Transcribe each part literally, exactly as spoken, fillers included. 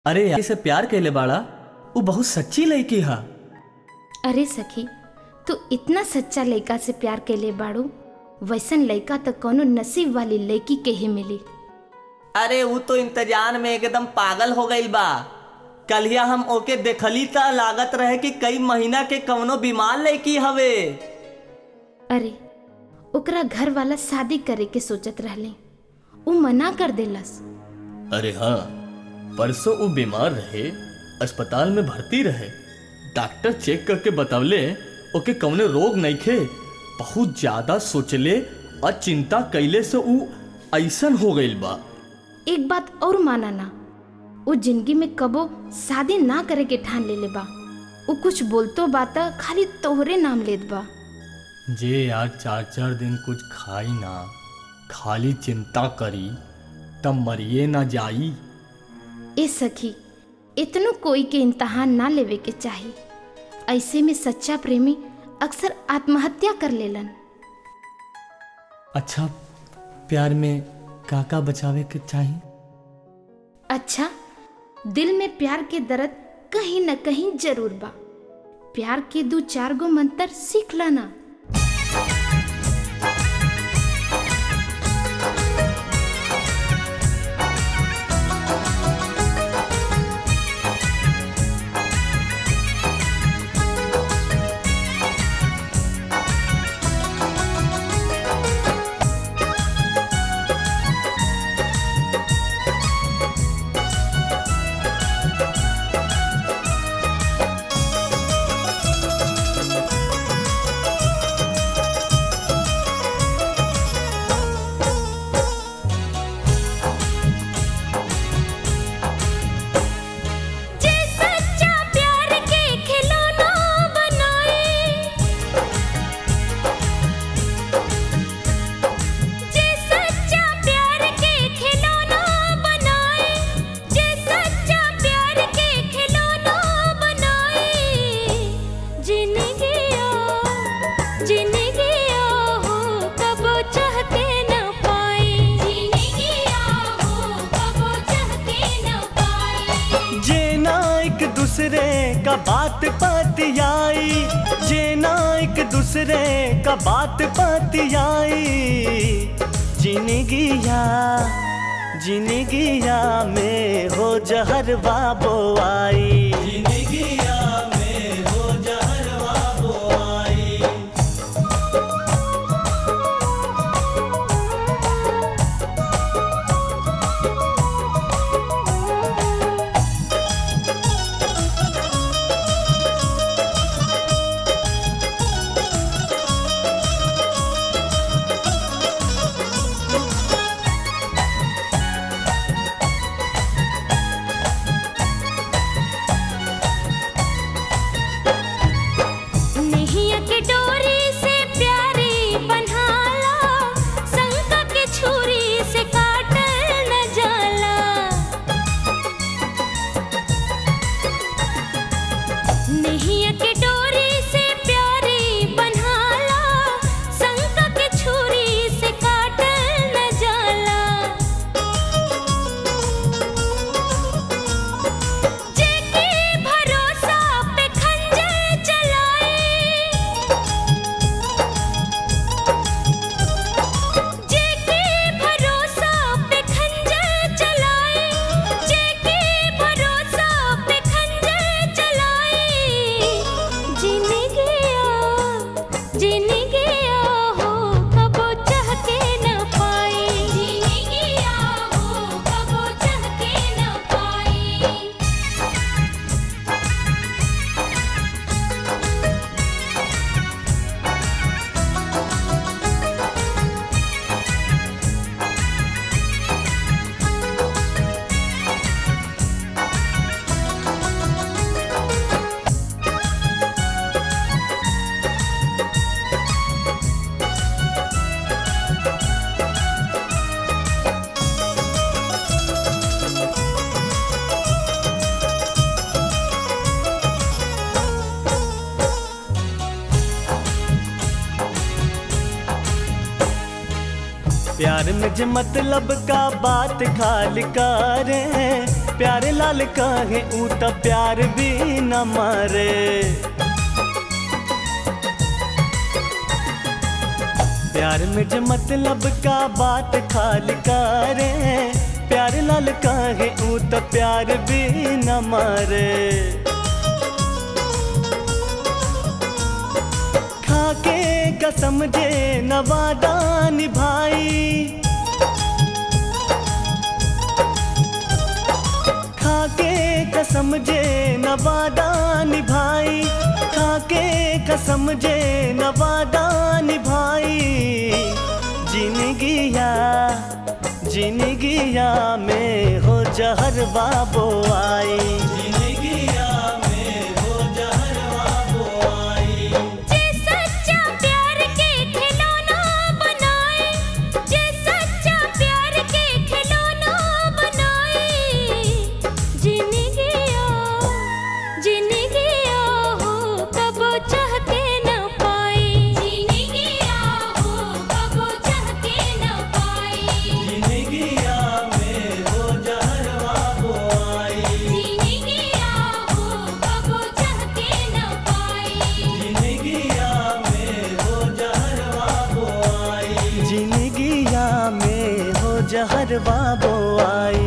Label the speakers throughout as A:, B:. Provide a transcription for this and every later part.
A: अरे यार से प्यार कैले बाड़ा वो बहुत सच्ची लड़की हा।
B: अरे सखी तू इतना सच्चा लड़का से प्यार कैले बाड़ू, वैसन लड़का तो कोनो नसीब वाली लड़की के ही मिली।
A: अरे वो तो इंतजार में एकदम पागल हो गई बा। कलिया हम ओके देखली ता लागत रहे कि कई महीना के कवनो बीमार लड़की हवे।
B: अरे ओकरा घर वाला शादी करे के सोचत रहले, वो मना कर देलस।
A: अरे हाँ, परसों वो बीमार रहे, अस्पताल में भर्ती रहे। डॉक्टर चेक करके बतवले ओके कवने रोग नहीं खे। बहुत ज्यादा सोचले और चिंता कैले से वो ऐसन हो गई बा।
B: एक बात और माना ना, वो जिंदगी में कबो शादी ना करे के ठान ले ले बा। वो कुछ बोलतो बात खाली तोहरे नाम लेत बा।
A: जे यार चार चार दिन कुछ खाई ना, खाली चिंता करी तब मरिए ना जाई।
B: ए सखी इतनो कोई के इम्तहान ना लेवे के चाही। ऐसे में सच्चा प्रेमी अक्सर आत्महत्या कर लेलन।
A: अच्छा प्यार में काका बचावे के चाही।
B: अच्छा दिल में प्यार के दर्द कहीं न कहीं जरूर बा। प्यार के दो चार गो मंत्र सीख लाना।
C: दूसरे का बात पतियाई, जे ना एक दूसरे का बात पतियाई। जिंदगिया जिंदगिया में हो जहर बाबो आई। जिंदगिया में हो जहर बाबो आई। प्यार में जे मतलब का बात खाली करे, प्यारे लाल कहे ऊ त प्यार भी न मारे। प्यार में जे मतलब का बात खाली करे, प्यारे लाल कहे ऊ त प्यार भी न मारे। खाके कसम जे न वादा निभाई, खाके कसम जे न वादा निभाई, खाके कसम जे न वादा निभाई। जिंदगिया जिंदगिया में हो जहर बाबो आई, जिंदगिया में हो जहर बाबो आई।
D: जे सच्चा प्यार के खिलौना बनाए, जे सच्चा प्यार के खिलौना बनाए। जिंदगिया जिंदगिया हो कब चाह के न पाई, जिंदगिया हो कब चाह के न पाई।
C: जिंदगिया में हो जहर बाबो आई,
D: जिंदगिया हो कब चाह के न पाई।
C: जिंदगिया में हो जहर बाबो आई, जिंदगिया में हो जहर बाबो आई।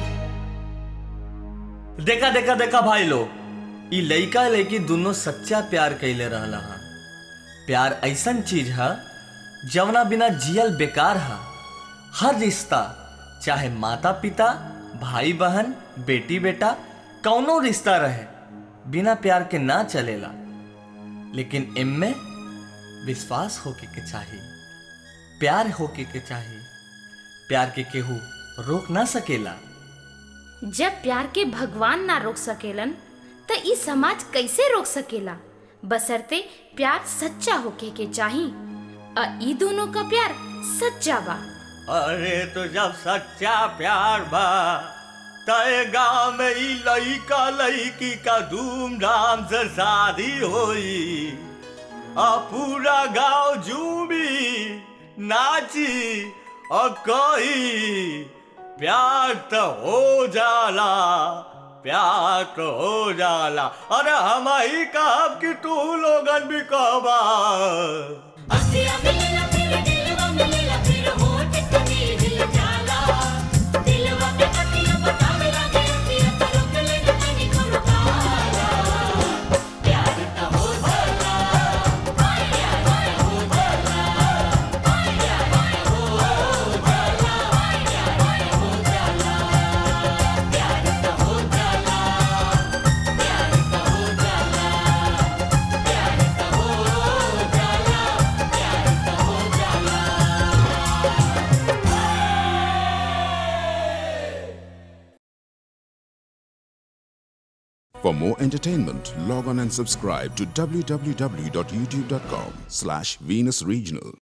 A: देखा देखा देखा भाई लोग, ई लइका लइकी दोनों सच्चा प्यार कैले रहला हा। प्यार ऐसन चीज है जवना बिना जियल बेकार है। हर रिश्ता, चाहे माता पिता, भाई बहन, बेटी बेटा, कौनो रिश्ता रहे, बिना प्यार के ना चलेला। लेकिन इनमें विश्वास होके के चाहिए, प्यार होके के चाहिए। प्यार के केहू रोक ना सकेला।
B: जब प्यार के भगवान ना रोक सकेलन त ई समाज कैसे रोक सकेला। बसरते प्यार सच्चा होके के चाही। आ ई दोनों का प्यार सच्चा बा।
A: अरे तो जब सच्चा प्यार बा तय गांव में ई लइका लइकी का धूमधाम से शादी होई। आ पूरा गांव झूमी नाची और कही प्यार तो हो जाला, प्यार तो हो जाला। अरे हम ही कहब कि तू लोगन भी कहबा।
D: अखियाँ मिलेला फिर दिलवा मिलेला फिर होठ कभी हिल जाला। दिलवा के पतिया बतावे लागे अखियाँ तो रोक ले न तनी को रुकाला। प्यार तो हो जाला, हाय हाय हाय हो जाला, हाय हाय हाय हो जाला, हाय हाय हाय हो जाला। प्यार तो हो जाला, प्यार तो हो जाला, प्यार तो हो जाला, प्यार तो हो जाला।
E: For more entertainment, log on and subscribe to w w w dot youtube dot com slash Venus Regional.